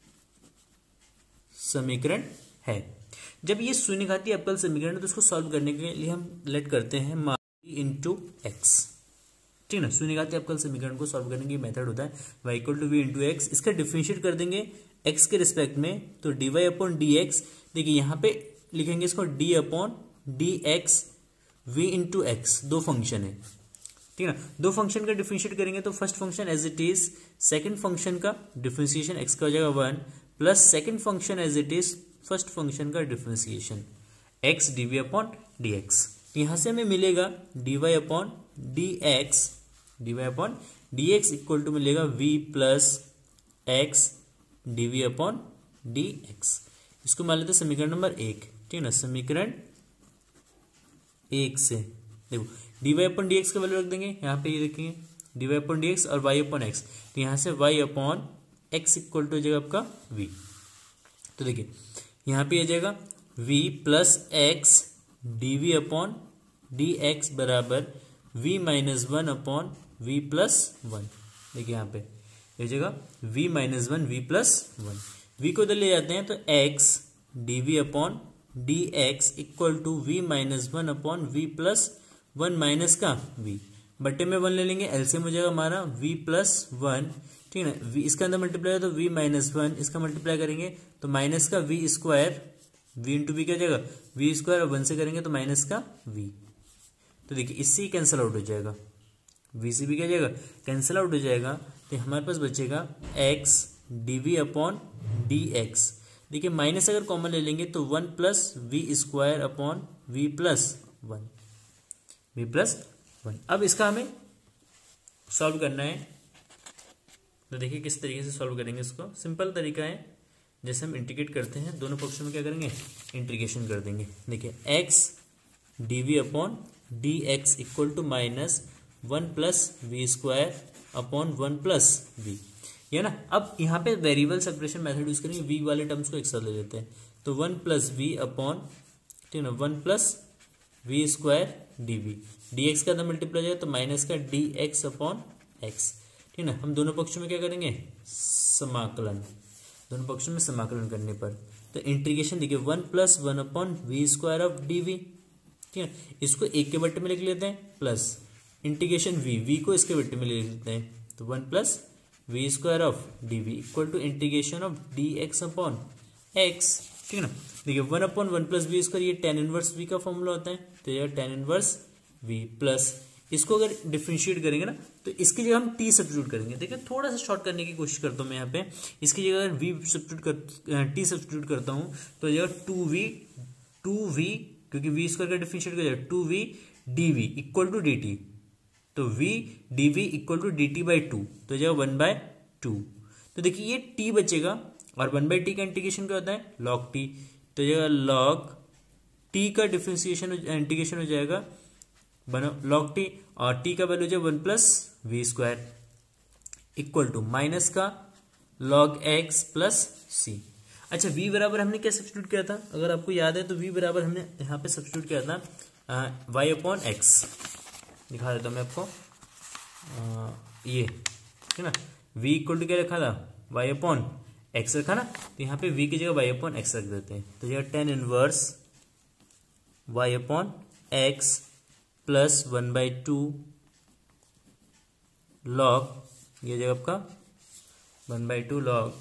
समीकरण है। जब ये शून्य घातीय अवकल समीकरण है तो इसको सॉल्व करने के लिए हम लेट करते हैं वी इंटू एक्स। ठीक है ना, शून्य घातीय अवकल समीकरण को सॉल्व करने की मेथड होता है y equal to v into x. इसका डिफरेंशिएट कर देंगे x के रिस्पेक्ट में, तो d y upon d x. देखिए यहाँ पे लिखेंगे इसको d upon d x v into x, दो फंक्शन है, ठीक है ना। दो फंक्शन का डिफरेंशिएट करेंगे तो first function as it is, second function का डिफरेंशिएशन x का हो जाएगा one plus second function as it is first function का differentiation x d we upon d x. यहां से हमें मिलेगा d y upon d x d y upon d x equal to मिलेगा v plus x d we upon d x. इसको मान लेते हैं समीकरण नंबर एक, ठीक है ना। समीकरण एक से देखो d y upon d x का वैल्यू रख देंगे, यहाँ पे ये देखेंगे d y upon d x और वाई अपॉन एक्स, तो यहाँ से y upon x equal to हो जाएगा आपका v। तो देखिए यहाँ पे आ जाएगा v plus x d we upon d x बराबर v minus one upon v plus one. देखिए यहाँ पे हो जाएगा v minus one v plus one. v को इधर ले जाते हैं तो x d we upon d x equal to v minus one upon v plus one minus का v, बट्टे में वन ले लेंगे, एलसीएम हो जाएगा हमारा v प्लस वन, ठीक है ना। v इसका अंदर मल्टीप्लाई है तो v माइनस वन, इसका मल्टीप्लाई करेंगे तो माइनस का v square, v into v क्या हो जाएगा v स्क्वायर, और वन से करेंगे तो माइनस का v। तो देखिए इससे ही कैंसिल आउट हो जाएगा, v से भी क्या हो जाएगा कैंसिल आउट हो जाएगा, तो हमारे पास बचेगा x d we upon d x. देखिए माइनस अगर कॉमन ले लेंगे तो one plus v square upon v plus one v plus one. अब इसका हमें सॉल्व करना है, तो देखिए किस तरीके से सॉल्व करेंगे इसको। सिंपल तरीका है, जैसे हम इंटीग्रेट करते हैं दोनों पक्षों में क्या करेंगे इंटीग्रेशन कर देंगे। देखिए x d we upon d x equal to minus one plus v square upon one plus v, ये ना। अब यहाँ पे वेरिएबल सेपरेशन मेथड यूज करेंगे, v वाले टर्म्स को एक साथ ले लेते हैं, तो वन प्लस वी अपॉन, ठीक है ना, one plus v square d v, d x का अंदर मल्टीप्लाई जाएगा तो माइनस का डी एक्स अपॉन एक्स, ठीक है ना। हम दोनों पक्षों में क्या करेंगे समाकलन, दोनों पक्षों में समाकलन करने पर तो इंटीग्रेशन देखिए one plus one upon v square of d v, ठीक है। इसको एक के बट्टे में लिख लेते हैं प्लस इंटीग्रेशन वी, वी को इसके बट्टे में लिख लेते हैं तो one plus v square of d v equal to integration of d x upon x, ठीक है ना। देखिए one upon one plus v square, ये टेन इनवर्स वी का फॉर्मूला होता है, तो ये टेन इनवर्स वी प्लस, इसको अगर डिफरेंशिएट करेंगे ना तो इसकी जगह हम टी सब्स्टिट्यूट करेंगे। देखिए थोड़ा सा शॉर्ट करने की कोशिश करता हूँ मैं यहाँ पे, इसकी जगह अगर वी सब्स्टिट्यूट कर टी सब्स्टिट्यूट करता हूँ तो जगह टू वी टू वी क्योंकि वी स्क्वायर का डिफरेंशिएट कर जाएगा two v d v equal to d t, तो v d v equal to d t by two, तो जाएगा वन बाय टू। तो देखिए ये t बचेगा और वन बाई टी का इंटीग्रेशन क्या होता है log t, तो जाएगा log t का डिफरेंशिएशन इंटीग्रेशन हो जाएगा log t और t का वैल्यू जो one plus v square equal to minus का log x प्लस सी। अच्छा v बराबर हमने क्या सब्स्टिट्यूट किया था, अगर आपको याद है तो v बराबर हमने यहाँ पे सब्स्टिट्यूट किया था वाई अपॉन एक्स, दिखा देता हूँ मैं आपको, आ, ये ठीक है ना, v इक्वल टू क्या रखा था, y अपॉन एक्स रखा ना, तो यहाँ पे v की जगह y अपॉन एक्स रख देते हैं, तो जगह tan inverse y upon x plus one by two log, ये जगह आपका one by two log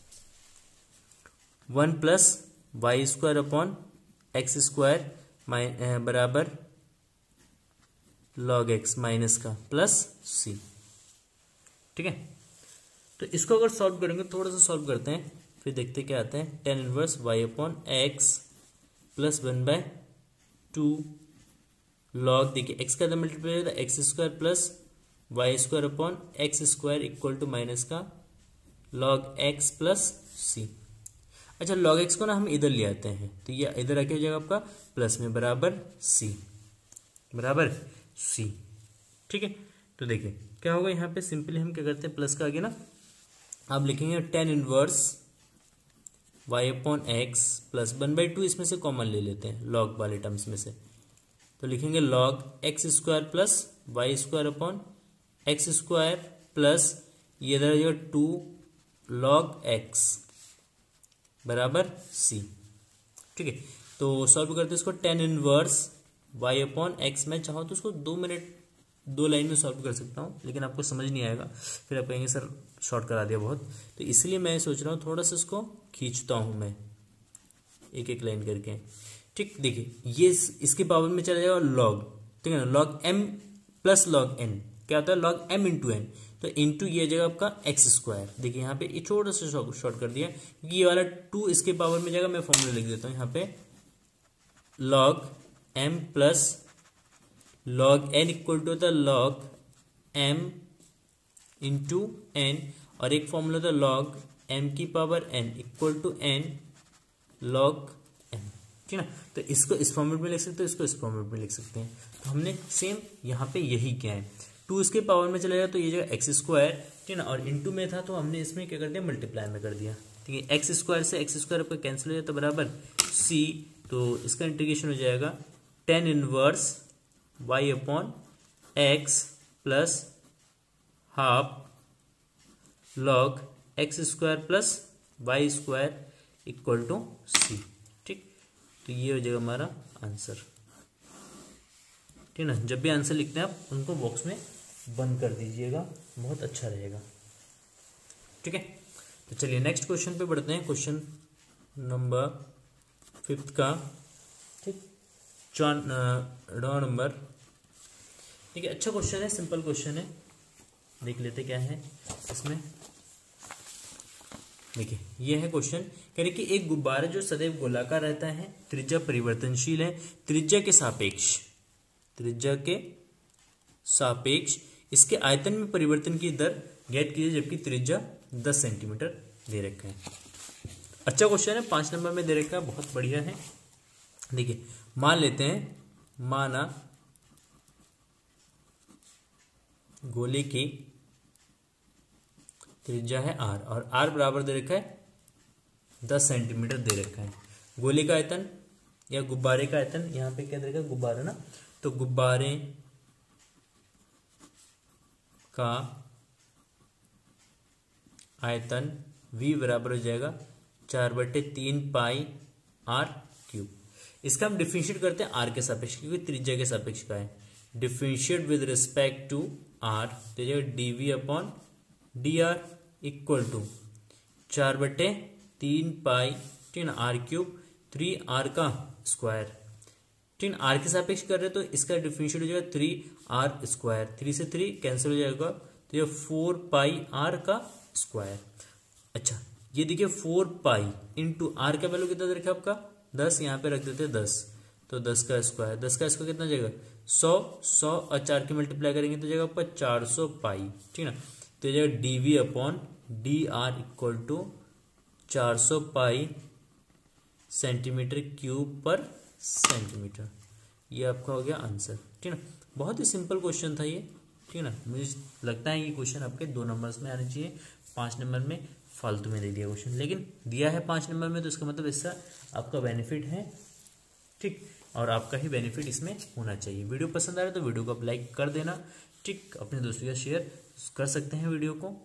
one plus y square upon x square बराबर लॉग एक्स माइनस का प्लस सी। ठीक है, तो इसको अगर सॉल्व करेंगे, थोड़ा सा सॉल्व करते हैं फिर देखते क्या आता है। Tan inverse y upon x plus one by two log, देखिए एक्स का मल्टीप्लाई होता है x square plus y square upon x square equal to minus का लॉग एक्स प्लस सी। अच्छा, लॉग एक्स को ना हम इधर ले आते हैं, तो ये इधर आके हो जाएगा आपका प्लस में बराबर सी, बराबर सी। ठीक है, तो देखिए क्या होगा, यहाँ पे सिंपली हम क्या करते हैं, प्लस का आगे ना आप लिखेंगे tan inverse y upon x plus one by two, इसमें से कॉमन ले लेते हैं लॉग वाले टर्म्स में से, तो लिखेंगे log x square plus y square upon x square plus ये इधर जो टू लॉग एक्स बराबर सी। ठीक है, तो सॉल्व करते हैं इसको, tan inverse y upon x, मैं चाहूँ तो उसको दो मिनट दो लाइन में सॉल्व कर सकता हूँ, लेकिन आपको समझ नहीं आएगा, फिर आप कहेंगे सर शॉर्ट करा दिया बहुत, तो इसलिए मैं सोच रहा हूँ थोड़ा सा इसको खींचता हूँ मैं एक एक लाइन करके। ठीक, देखिए ये इसके पावर में चला जाएगा लॉग, ठीक है ना, log m plus log n, क्या होता है लॉग एम इंटू एन, तो इंटू ये जगह आपका एक्स स्क्वायर, देखिए यहाँ पे ये छोटा सा शॉर्ट कर दिया क्योंकि ये वाला टू इसके पावर में जाएगा, मैं फॉर्मूला लिख देता हूँ यहाँ पे, log m plus log n equal to होता है लॉग एम इंटू एन, और एक फॉर्मूला होता है लॉग एम की power n equal to n log m. ठीक है ना, तो इसको इस फॉर्मेट में लिख सकते हैं, इसको इस फॉर्मेट में लिख सकते हैं, तो हमने सेम यहाँ पे यही किया है, टू इसके पावर में चला जाए तो ये जगह एक्स स्क्वायर, ठीक है ना, और इंटू में था तो हमने इसमें क्या कर दिया, मल्टीप्लाई में कर दिया। ठीक है, एक्स स्क्वायर से एक्स स्क्वायर आपका कैंसिल हो जाता है बराबर सी, तो इसका इंटीग्रेशन हो जाएगा tan inverse y upon x plus half log x square plus y square equal to c. ठीक, तो ये हो जाएगा हमारा आंसर। ठीक है ना, जब भी आंसर लिखते हैं आप उनको बॉक्स में बंद कर दीजिएगा, बहुत अच्छा रहेगा। ठीक है, तो चलिए नेक्स्ट क्वेश्चन पे बढ़ते हैं, क्वेश्चन नंबर फिफ्थ का। ठीक, चार डॉ नंबर, ठीक है, अच्छा क्वेश्चन है, सिंपल क्वेश्चन है, देख लेते क्या है इसमें। देखिए ये है क्वेश्चन, कह रहे कि एक गुब्बारा जो सदैव गोलाकार रहता है, त्रिज्या परिवर्तनशील है, त्रिज्या के सापेक्ष त्रिज्या के सापेक्ष इसके आयतन में परिवर्तन की दर ज्ञात कीजिए, जबकि त्रिज्या दस सेंटीमीटर दे रखा है। अच्छा क्वेश्चन है, पांच नंबर में दे रखा है, बहुत बढ़िया है। देखिए मान लेते हैं, माना गोले की त्रिज्या है आर, और आर बराबर दे रखा है दस सेंटीमीटर दे रखा है। गोले का आयतन या गुब्बारे का आयतन, यहाँ पे क्या दे रखा है, गुब्बारा ना, तो गुब्बारे का आयतन V बराबर हो जाएगा चार बटे तीन पाई आर क्यूब। इसका हम डिफरेंशिएट करते हैं आर के सापेक्ष, क्योंकि त्रिज्या के सापेक्ष का है। Differentiate with respect to r, तो d we upon D R equal to चार बटे तीन पाई, ठीक है ना, आर क्यूब थ्री आर का स्क्वायर। ठीक है, आर के सापेक्ष कर रहे तो इसका डिफरेंशिएट हो जाएगा थ्री आर स्क्वायर, थ्री से थ्री कैंसिल हो जाएगा, तो ये फोर पाई आर का स्क्वायर। अच्छा ये देखिए फोर पाई इंटू आर का वैल्यू कितना रखा आपका दस, यहाँ पे रख देते हैं दस, तो दस का स्क्वायर, दस का स्क्वायर कितना जाएगा सौ, सौ और चार की मल्टीप्लाई करेंगे तो जाएगा आपका चार सौ पाई। ठीक है ना, तो जाएगा D we upon D R equal to चार सौ पाई सेंटीमीटर क्यूब पर सेंटीमीटर। ये आपका हो गया आंसर। ठीक है ना, बहुत ही सिंपल क्वेश्चन था ये। ठीक है। ठीक है ना। मुझे लगता है ये क्वेश्चन आपके दो नंबर्स में आने चाहिए, पाँच नंबर में फालतू में दे दिया क्वेश्चन, लेकिन दिया है पाँच नंबर में तो इसका मतलब इसका आपका बेनिफिट है, ठीक, और आपका ही बेनिफिट इसमें होना चाहिए। वीडियो पसंद आ रहा है तो वीडियो को आप लाइक कर देना, ठीक, अपने दोस्तों के साथ शेयर कर सकते हैं वीडियो को।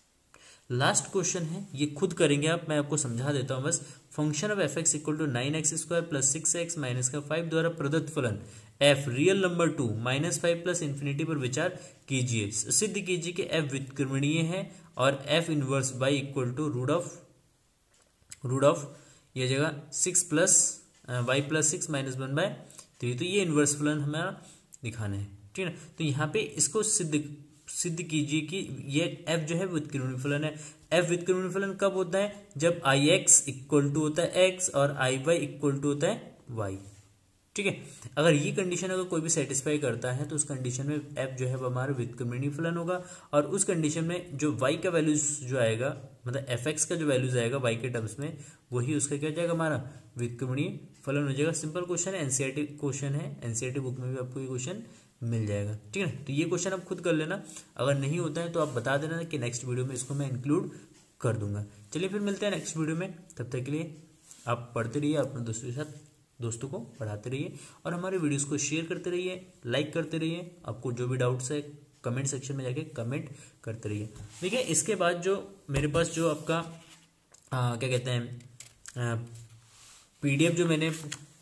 लास्ट क्वेश्चन है, ये खुद करेंगे आप, मैं आपको समझा देता हूँ बस। Function of F X equal to nine X square plus six X minus का फाइव द्वारा प्रदत्त फलन F real number to minus five plus infinity पर विचार कीजिए। सिद्ध कीजिए कि एफ व्युत्क्रमणीय है और F inverse by equal to root of root of ये जगह six plus Y plus six minus one by three. तो ये इनवर्स फलन हमारा दिखाना है, ठीक है ना। तो यहाँ पे इसको सिद्ध सिद्ध कीजिए कि ये f जो है व्युत्क्रमणीय फलन है। f व्युत्क्रमणीय फलन कब होता है? जब आई एक्स इक्वल टू होता है x और आई वाई इक्वल टू होता है y, ठीक है। अगर ये कंडीशन अगर कोई भी सेटिस्फाई करता है तो उस कंडीशन में f जो है वो हमारा व्युत्क्रमणीय फलन होगा, और उस कंडीशन में जो y का वैल्यूज जो आएगा, मतलब fx का जो वैल्यूज आएगा y के टर्म्स में, वही उसका क्या जाएगा, हमारा व्युत्क्रमणीय फलन हो जाएगा। सिंपल क्वेश्चन है, एनसीईआरटी क्वेश्चन है, एनसीईआरटी बुक में भी आपको ये क्वेश्चन मिल जाएगा, ठीक है। तो ये क्वेश्चन आप खुद कर लेना, अगर नहीं होता है तो आप बता देना कि नेक्स्ट वीडियो में इसको मैं इंक्लूड कर दूंगा। चलिए फिर मिलते हैं नेक्स्ट वीडियो में, तब तक के लिए आप पढ़ते रहिए, अपने दोस्तों के साथ दोस्तों को पढ़ाते रहिए और हमारे वीडियोस को शेयर करते रहिए, लाइक करते रहिए। आपको जो भी डाउट्स है कमेंट सेक्शन में जाके कमेंट करते रहिए। देखिए इसके बाद जो मेरे पास जो आपका आ, क्या कहते हैं पीडीएफ जो मैंने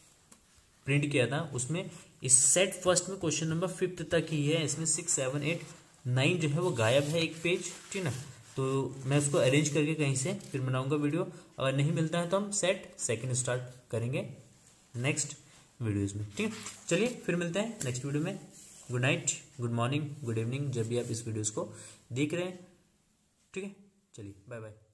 प्रिंट किया था, उसमें इस सेट फर्स्ट में क्वेश्चन नंबर फिफ्थ तक ही है। इसमें सिक्स सेवन एट नाइन जो है वो गायब है एक पेज, ठीक ना। तो मैं उसको अरेंज करके कहीं से फिर बनाऊंगा वीडियो। अगर नहीं मिलता है तो हम सेट सेकंड स्टार्ट करेंगे नेक्स्ट वीडियोस में, ठीक है। चलिए फिर मिलते हैं नेक्स्ट वीडियो में। Good night, good morning, good evening, जब भी आप इस वीडियोस को देख रहे हैं, ठीक है। चलिए बाय बाय।